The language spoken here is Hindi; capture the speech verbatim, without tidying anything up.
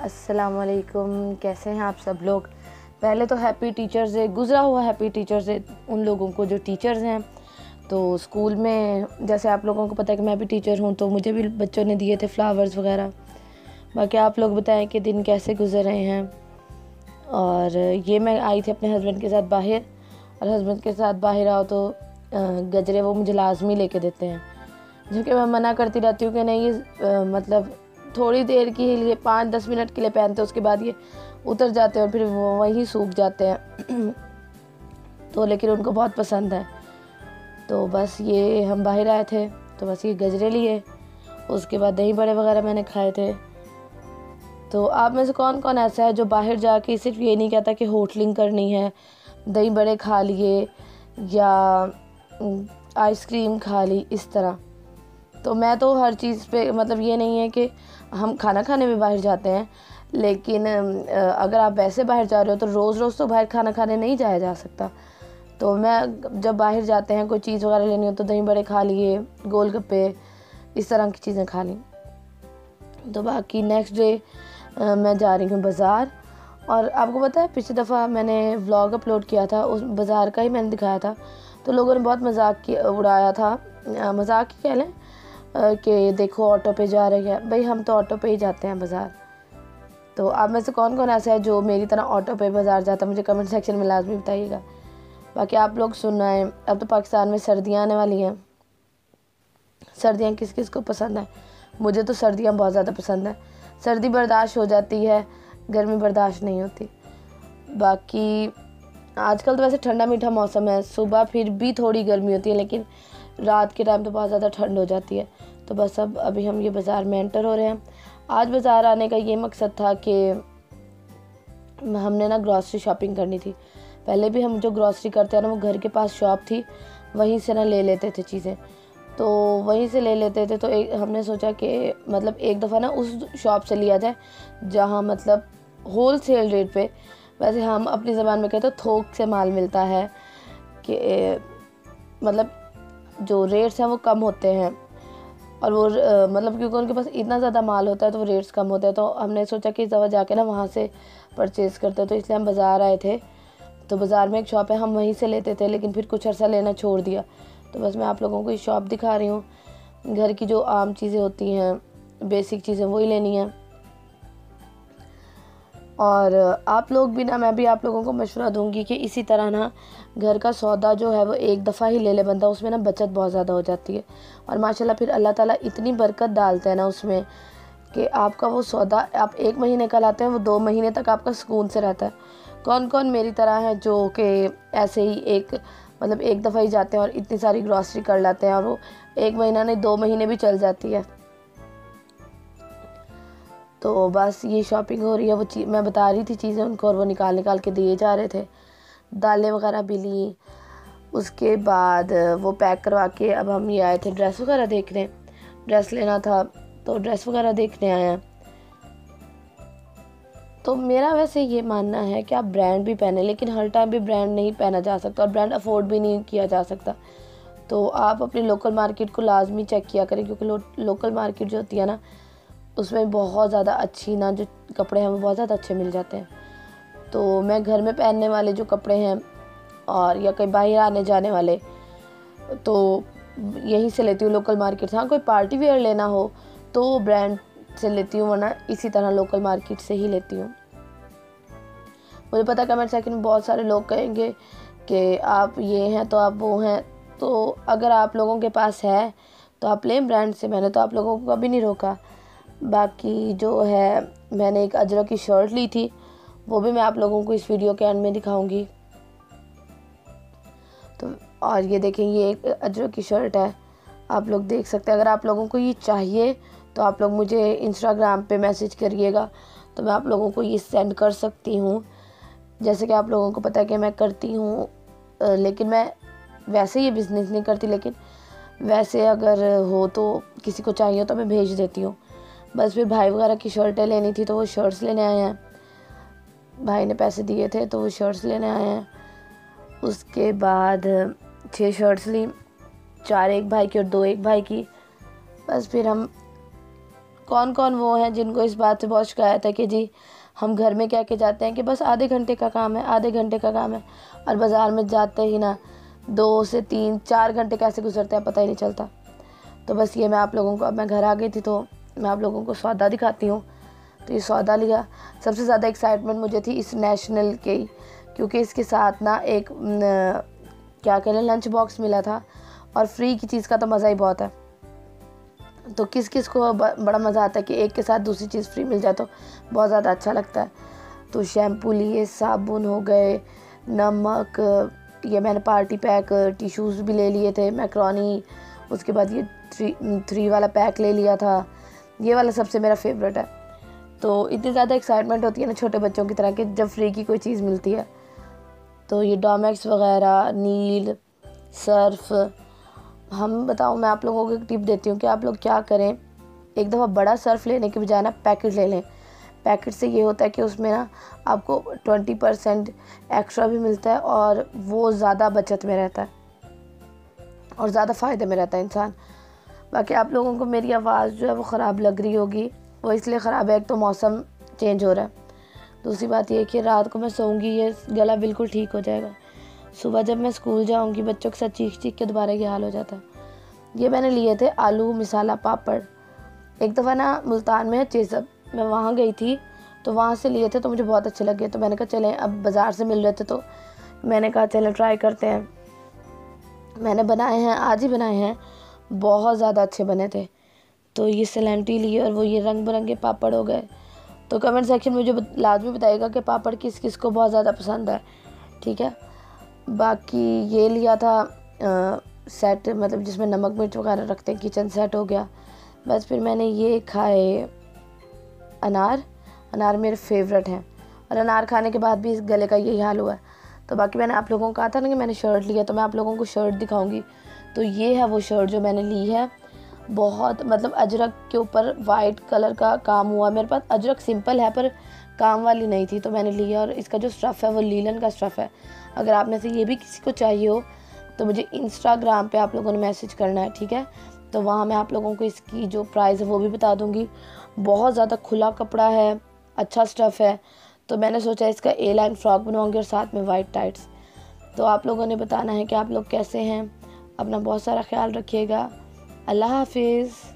अस्सलाम वालेकुम। कैसे हैं आप सब लोग। पहले तो हैप्पी टीचर्स डे, गुज़रा हुआ हैप्पी टीचर्स डे उन लोगों को जो टीचर्स हैं। तो स्कूल में जैसे आप लोगों को पता है कि मैं भी टीचर हूँ, तो मुझे भी बच्चों ने दिए थे फ्लावर्स वगैरह। बाकी आप लोग बताएं कि दिन कैसे गुजर रहे हैं। और ये मैं आई थी अपने हस्बैंड के साथ बाहर, और हस्बैंड के साथ बाहर आओ तो गजरे वो मुझे लाजमी लेके देते हैं, क्योंकि मैं मना करती रहती हूँ कि नहीं ये मतलब थोड़ी देर के लिए पाँच दस मिनट के लिए पहनते हैं, उसके बाद ये उतर जाते हैं और फिर वो वहीं सूख जाते हैं। तो लेकिन उनको बहुत पसंद है। तो बस ये हम बाहर आए थे तो बस ये गजरे लिए, उसके बाद दही बड़े वगैरह मैंने खाए थे। तो आप में से कौन कौन ऐसा है जो बाहर जाके सिर्फ ये नहीं कहता कि होटलिंग करनी है, दही बड़े खा लिए या आइसक्रीम खा ली इस तरह। तो मैं तो हर चीज़ पे मतलब ये नहीं है कि हम खाना खाने में बाहर जाते हैं, लेकिन अगर आप वैसे बाहर जा रहे हो तो रोज़ रोज़ तो बाहर खाना खाने नहीं जाया जा सकता। तो मैं जब बाहर जाते हैं कोई चीज़ वगैरह लेनी हो तो दही बड़े खा लिए, गोलगप्पे, इस तरह की चीज़ें खा ली। तो बाकी नेक्स्ट डे मैं जा रही हूँ बाज़ार। और आपको पता है पिछली दफ़ा मैंने व्लॉग अपलोड किया था, उस बाज़ार का ही मैंने दिखाया था, तो लोगों ने बहुत मजाक किया, उड़ाया था, मजाक ही कह लें कि देखो ऑटो पे जा रही है। भाई हम तो ऑटो पे ही जाते हैं बाज़ार। तो आप में से कौन कौन ऐसा है जो मेरी तरह ऑटो पे बाज़ार जाता है, मुझे कमेंट सेक्शन में लाजमी बताइएगा। बाकी आप लोग सुनना है, अब तो पाकिस्तान में सर्दियाँ आने वाली हैं। सर्दियाँ किस किस को पसंद है? मुझे तो सर्दियाँ बहुत ज़्यादा पसंद है। सर्दी बर्दाश्त हो जाती है, गर्मी बर्दाश्त नहीं होती। बाकी आजकल तो वैसे ठंडा मीठा मौसम है, सुबह फिर भी थोड़ी गर्मी होती है, लेकिन रात के टाइम तो बहुत ज़्यादा ठंड हो जाती है। तो बस अब अभी हम ये बाज़ार में एंटर हो रहे हैं। आज बाज़ार आने का ये मकसद था कि हमने ना ग्रॉसरी शॉपिंग करनी थी। पहले भी हम जो ग्रॉसरी करते हैं ना, वो घर के पास शॉप थी, वहीं से ना ले लेते थे चीज़ें, तो वहीं से ले लेते थे। तो एक हमने सोचा कि मतलब एक दफ़ा ना उस शॉप से लिया जाए जहाँ मतलब होल सेल रेट पे, वैसे हम अपनी ज़बान में कहते तो थोक से माल मिलता है, कि मतलब जो रेट्स हैं वो कम होते हैं, और वो मतलब क्योंकि उनके पास इतना ज़्यादा माल होता है तो वो रेट्स कम होते हैं। तो हमने सोचा कि इस दफ़ा जाके ना वहाँ से परचेज़ करते हैं, तो इसलिए हम बाज़ार आए थे। तो बाज़ार में एक शॉप है, हम वहीं से लेते थे, लेकिन फिर कुछ अर्सा लेना छोड़ दिया। तो बस मैं आप लोगों को ये शॉप दिखा रही हूँ। घर की जो आम चीज़ें होती हैं, बेसिक चीज़ें, वही लेनी है। और आप लोग भी ना, मैं भी आप लोगों को मशवरा दूंगी कि इसी तरह ना घर का सौदा जो है वो एक दफ़ा ही ले ले बंदा, उसमें ना बचत बहुत ज़्यादा हो जाती है। और माशाल्लाह फिर अल्लाह ताला इतनी बरकत डालते हैं ना उसमें कि आपका वो सौदा आप एक महीने का लाते हैं, वो दो महीने तक आपका सुकून से रहता है। कौन कौन मेरी तरह है जो कि ऐसे ही एक मतलब एक दफ़ा ही जाते हैं और इतनी सारी ग्रॉसरी कर लाते हैं, और वो एक महीना नहीं दो महीने भी चल जाती है। तो बस ये शॉपिंग हो रही है, वो चीज़ मैं बता रही थी चीज़ें उनको, और वो निकाल निकाल के दिए जा रहे थे। दालें वगैरह भी ली, उसके बाद वो पैक करवा के अब हम ये आए थे ड्रेस वगैरह देखने। ड्रेस लेना था तो ड्रेस वगैरह देखने आए हैं। तो मेरा वैसे ये मानना है कि आप ब्रांड भी पहने, लेकिन हर टाइम भी ब्रांड नहीं पहना जा सकता, और ब्रांड अफोर्ड भी नहीं किया जा सकता। तो आप अपनी लोकल मार्केट को लाजमी चेक किया करें, क्योंकि लो, लोकल मार्केट जो होती है ना, उसमें बहुत ज़्यादा अच्छी ना जो कपड़े हैं वो बहुत ज़्यादा अच्छे मिल जाते हैं। तो मैं घर में पहनने वाले जो कपड़े हैं और या कहीं बाहर आने जाने वाले, तो यहीं से लेती हूँ लोकल मार्केट से। हाँ, कोई पार्टी वेयर लेना हो तो ब्रांड से लेती हूँ, वरना इसी तरह लोकल मार्केट से ही लेती हूँ। मुझे पता है कमेंट सेक्शन में बहुत सारे लोग कहेंगे कि आप ये हैं तो आप वो हैं, तो अगर आप लोगों के पास है तो आप लें ब्रांड से, मैंने तो आप लोगों को कभी नहीं रोका। बाकी जो है, मैंने एक अजरक की शर्ट ली थी, वो भी मैं आप लोगों को इस वीडियो के एंड में दिखाऊंगी। तो और ये देखें, ये एक अजरक की शर्ट है, आप लोग देख सकते हैं। अगर आप लोगों को ये चाहिए तो आप लोग मुझे इंस्टाग्राम पे मैसेज करिएगा, तो मैं आप लोगों को ये सेंड कर सकती हूँ। जैसे कि आप लोगों को पता है कि मैं करती हूँ, लेकिन मैं वैसे ये बिज़नेस नहीं करती, लेकिन वैसे अगर हो तो किसी को चाहिए तो मैं भेज देती हूँ। बस फिर भाई वगैरह की शर्टें लेनी थी तो वो शर्ट्स लेने आए हैं, भाई ने पैसे दिए थे तो वो शर्ट्स लेने आए हैं। उसके बाद छः शर्ट्स ली, चार एक भाई की और दो एक भाई की। बस फिर हम कौन कौन वो हैं जिनको इस बात से बहुत शिकायत है कि जी हम घर में कह के जाते हैं कि बस आधे घंटे का काम है, आधे घंटे का काम है, और बाज़ार में जाते ही ना दो से तीन चार घंटे कैसे गुजरते हैं पता ही नहीं चलता। तो बस ये मैं आप लोगों को, अब मैं घर आ गई थी तो मैं आप लोगों को सौदा दिखाती हूँ। तो ये सौदा लिया। सबसे ज़्यादा एक्साइटमेंट मुझे थी इस नेशनल की, क्योंकि इसके साथ ना एक न, क्या कह लें लंच बॉक्स मिला था, और फ्री की चीज़ का तो मज़ा ही बहुत है। तो किस किस को बड़ा मज़ा आता है कि एक के साथ दूसरी चीज़ फ्री मिल जाए तो बहुत ज़्यादा अच्छा लगता है। तो शैम्पू लिए, साबुन हो गए, नमक, ये मैंने पार्टी पैक, टिश्यूज़ भी ले लिए थे, मैक्रोनी, उसके बाद ये थ्री थ्री वाला पैक ले लिया था। ये वाला सबसे मेरा फेवरेट है। तो इतनी ज़्यादा एक्साइटमेंट होती है ना छोटे बच्चों की तरह कि जब फ्री की कोई चीज़ मिलती है। तो ये डोमेक्स वगैरह, नील, सर्फ। हम बताऊँ, मैं आप लोगों को एक टिप देती हूँ कि आप लोग क्या करें, एक दफ़ा बड़ा सर्फ लेने के बजाय ना पैकेट ले लें। पैकेट से ये होता है कि उसमें ना आपको ट्वेंटी परसेंट एक्स्ट्रा भी मिलता है, और वो ज़्यादा बचत में रहता है और ज़्यादा फ़ायदे में रहता है इंसान। बाकी आप लोगों को मेरी आवाज़ जो है वो ख़राब लग रही होगी, वो इसलिए ख़राब है, एक तो मौसम चेंज हो रहा है, दूसरी बात ये कि रात को मैं सोऊंगी ये गला बिल्कुल ठीक हो जाएगा। सुबह जब मैं स्कूल जाऊंगी बच्चों के साथ चीख चीख के दोबारा ये हाल हो जाता है। ये मैंने लिए थे आलू मिसाला पापड़। एक दफ़ा ना मुल्तान में है चेज़ब, मैं वहाँ गई थी तो वहाँ से लिए थे, तो मुझे बहुत अच्छे लगे। तो मैंने कहा चलें, अब बाज़ार से मिल रहे थे तो मैंने कहा चलें ट्राई करते हैं। मैंने बनाए हैं, आज ही बनाए हैं, बहुत ज़्यादा अच्छे बने थे। तो ये सैलेंटी लिए और वो ये रंग बिरंगे पापड़ हो गए। तो कमेंट सेक्शन में मुझे लाजमी बताइएगा कि पापड़ किस किस को बहुत ज़्यादा पसंद है, ठीक है। बाकी ये लिया था आ, सेट, मतलब जिसमें नमक मिर्च वगैरह रखते हैं, किचन सेट हो गया। बस फिर मैंने ये खाए अनार। अनार मेरे फेवरेट हैं, और अनार खाने के बाद भी इस गले का यही हाल हुआ है। तो बाकी मैंने आप लोगों को कहा था ना कि मैंने शर्ट लिया, तो मैं आप लोगों को शर्ट दिखाऊंगी। तो ये है वो शर्ट जो मैंने ली है, बहुत मतलब अजरक के ऊपर वाइट कलर का काम हुआ। मेरे पास अजरक सिंपल है पर काम वाली नहीं थी, तो मैंने लिया। और इसका जो स्टफ़ है वो लीलन का स्टफ़ है। अगर आप में से ये भी किसी को चाहिए हो तो मुझे इंस्टाग्राम पे आप लोगों ने मैसेज करना है, ठीक है। तो वहाँ मैं आप लोगों को इसकी जो प्राइस है वो भी बता दूँगी। बहुत ज़्यादा खुला कपड़ा है, अच्छा स्टफ़ है। तो मैंने सोचा इसका ए लाइन फ्रॉक बनवाऊँगी और साथ में वाइट टाइट्स। तो आप लोगों ने बताना है कि आप लोग कैसे हैं। अपना बहुत सारा ख्याल रखिएगा। अल्लाह हाफिज़।